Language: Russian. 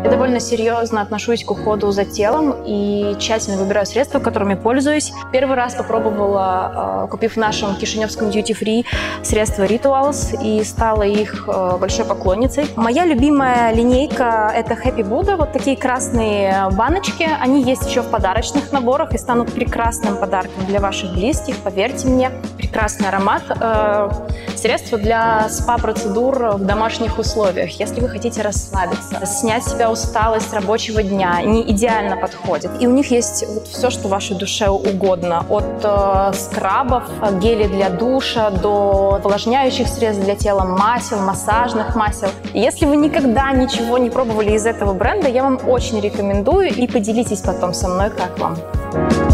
Я довольно серьезно отношусь к уходу за телом и тщательно выбираю средства, которыми пользуюсь. Первый раз попробовала, купив в нашем кишиневском duty-free, средства Rituals и стала их большой поклонницей. Моя любимая линейка – это Happy Buddha. Вот такие красные баночки. Они есть еще в подарочных наборах и станут прекрасным подарком для ваших близких. Поверьте мне, прекрасный аромат. Средства для спа-процедур в домашних условиях. Если вы хотите расслабиться, снять с себя усталость рабочего дня, они идеально подходят. И у них есть вот все, что вашей душе угодно. От скрабов, гелей для душа, до увлажняющих средств для тела, масел, массажных масел. Если вы никогда ничего не пробовали из этого бренда, я вам очень рекомендую и поделитесь потом со мной, как вам.